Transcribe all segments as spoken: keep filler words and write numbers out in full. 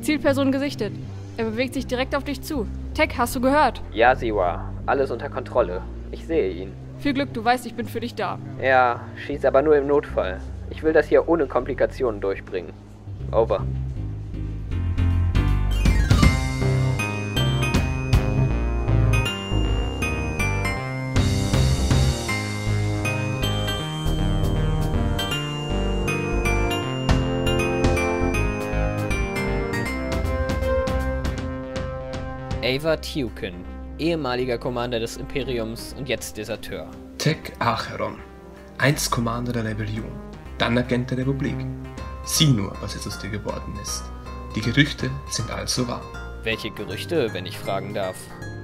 Zielperson gesichtet. Er bewegt sich direkt auf dich zu. Tech, hast du gehört? Ja, Siwa. Alles unter Kontrolle. Ich sehe ihn. Viel Glück, du weißt, ich bin für dich da. Ja, schieß aber nur im Notfall. Ich will das hier ohne Komplikationen durchbringen. Over. Ava Tuken, ehemaliger Commander des Imperiums und jetzt Deserteur. Tech Acheron, einst Commander der Rebellion, dann Agent der Republik. Sieh nur, was jetzt aus dir geworden ist. Die Gerüchte sind also wahr. Welche Gerüchte, wenn ich fragen darf?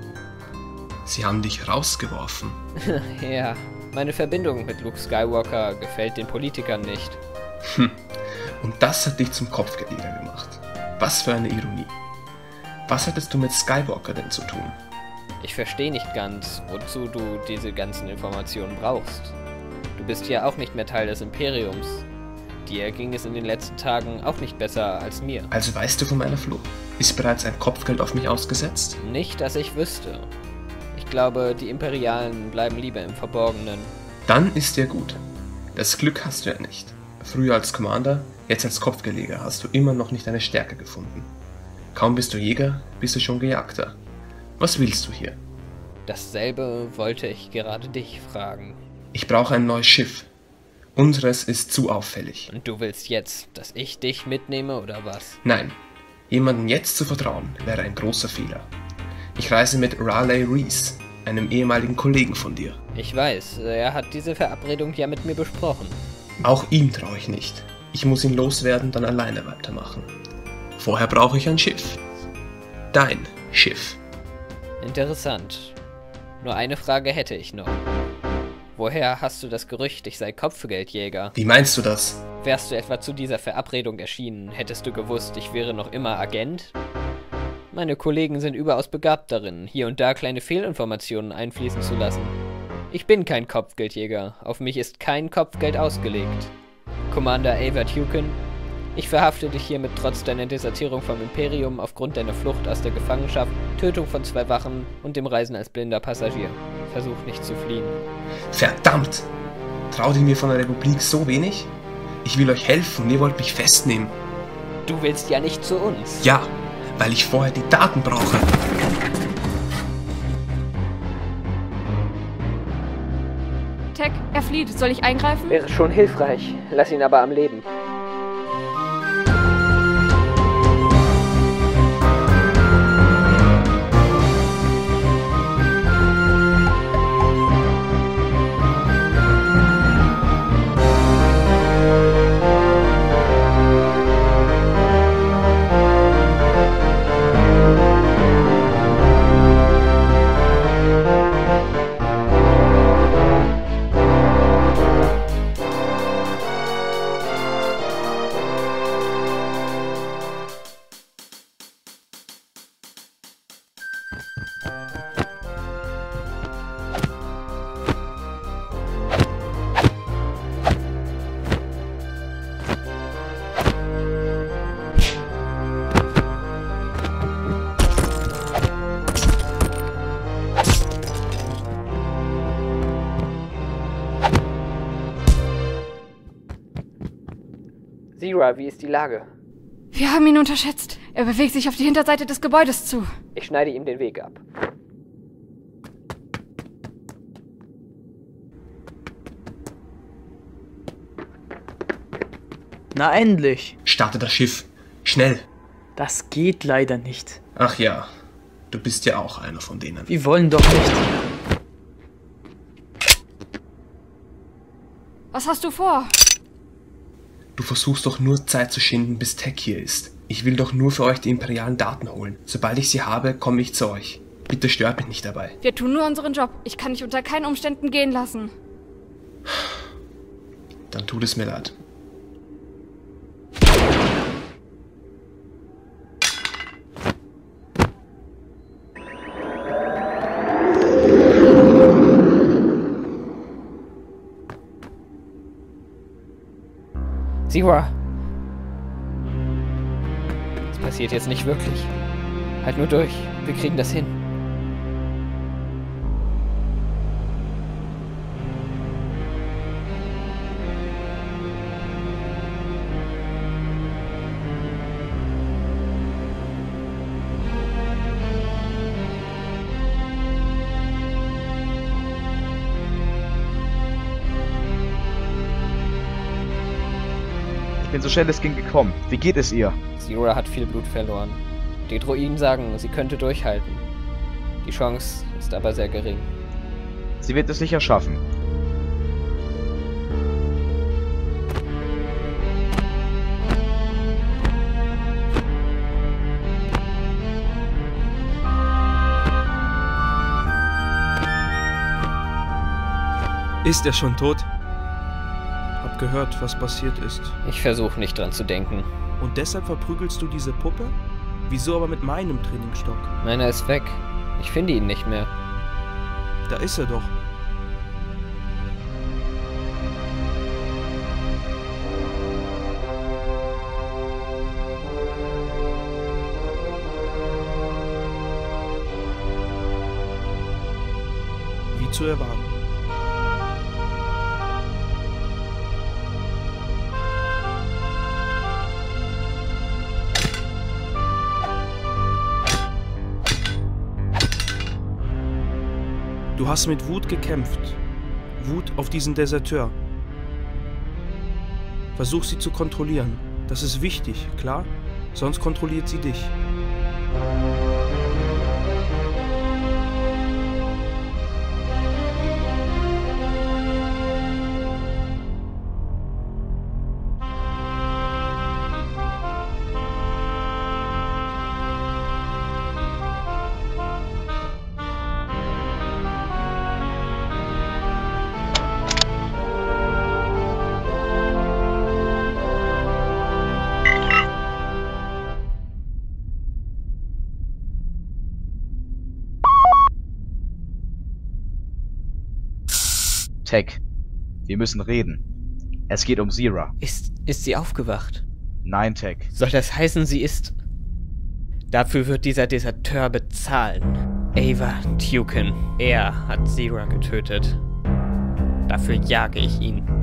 Sie haben dich rausgeworfen. Ja, meine Verbindung mit Luke Skywalker gefällt den Politikern nicht. Hm, und das hat dich zum Kopfgeldjäger gemacht. Was für eine Ironie. Was hattest du mit Skywalker denn zu tun? Ich verstehe nicht ganz, wozu du diese ganzen Informationen brauchst. Du bist ja auch nicht mehr Teil des Imperiums. Dir ging es in den letzten Tagen auch nicht besser als mir. Also weißt du von meiner Flucht? Ist bereits ein Kopfgeld auf mich ausgesetzt? Nicht, dass ich wüsste. Ich glaube, die Imperialen bleiben lieber im Verborgenen. Dann ist dir gut. Das Glück hast du ja nicht. Früher als Commander, jetzt als Kopfgeldjäger hast du immer noch nicht deine Stärke gefunden. Kaum bist du Jäger, bist du schon Gejagter. Was willst du hier? Dasselbe wollte ich gerade dich fragen. Ich brauche ein neues Schiff. Unseres ist zu auffällig. Und du willst jetzt, dass ich dich mitnehme oder was? Nein, jemandem jetzt zu vertrauen, wäre ein großer Fehler. Ich reise mit Raleigh Reese, einem ehemaligen Kollegen von dir. Ich weiß, er hat diese Verabredung ja mit mir besprochen. Auch ihm traue ich nicht. Ich muss ihn loswerden, dann alleine weitermachen. Vorher brauche ich ein Schiff. Dein Schiff. Interessant. Nur eine Frage hätte ich noch. Woher hast du das Gerücht, ich sei Kopfgeldjäger? Wie meinst du das? Wärst du etwa zu dieser Verabredung erschienen, hättest du gewusst, ich wäre noch immer Agent? Meine Kollegen sind überaus begabt darin, hier und da kleine Fehlinformationen einfließen zu lassen. Ich bin kein Kopfgeldjäger. Auf mich ist kein Kopfgeld ausgelegt. Commander Ava Tuken, ich verhafte dich hiermit trotz deiner Desertierung vom Imperium aufgrund deiner Flucht aus der Gefangenschaft, Tötung von zwei Wachen und dem Reisen als blinder Passagier. Versuch nicht zu fliehen. Verdammt! Traut ihr mir von der Republik so wenig? Ich will euch helfen und ihr wollt mich festnehmen. Du willst ja nicht zu uns. Ja, weil ich vorher die Daten brauche. Tech, er flieht. Soll ich eingreifen? Wäre schon hilfreich. Lass ihn aber am Leben. Zira, wie ist die Lage? Wir haben ihn unterschätzt. Er bewegt sich auf die Hinterseite des Gebäudes zu. Ich schneide ihm den Weg ab. Na endlich. Starte das Schiff. Schnell. Das geht leider nicht. Ach ja, du bist ja auch einer von denen. Wir wollen doch nicht. Was hast du vor? Du versuchst doch nur Zeit zu schinden, bis Tech hier ist. Ich will doch nur für euch die imperialen Daten holen. Sobald ich sie habe, komme ich zu euch. Bitte stört mich nicht dabei. Wir tun nur unseren Job. Ich kann dich unter keinen Umständen gehen lassen. Dann tut es mir leid. Zira! passiert jetzt nicht wirklich. Halt nur durch. Wir kriegen das hin. Ich bin so schnell es ging gekommen. Wie geht es ihr? Zira hat viel Blut verloren. Die Droiden sagen, sie könnte durchhalten. Die Chance ist aber sehr gering. Sie wird es sicher schaffen. Ist er schon tot? Hab gehört, was passiert ist. Ich versuche nicht dran zu denken. Und deshalb verprügelst du diese Puppe? Wieso aber mit meinem Trainingsstock? Meiner ist weg. Ich finde ihn nicht mehr. Da ist er doch. Wie zu erwarten. Du hast mit Wut gekämpft. Wut auf diesen Deserteur. Versuch sie zu kontrollieren. Das ist wichtig, klar? Sonst kontrolliert sie dich. Tech, wir müssen reden. Es geht um Zira. Ist, ist sie aufgewacht? Nein, Tech. Soll das heißen, sie ist... Dafür wird dieser Deserteur bezahlen. Ava Tuken. Er hat Zira getötet. Dafür jage ich ihn.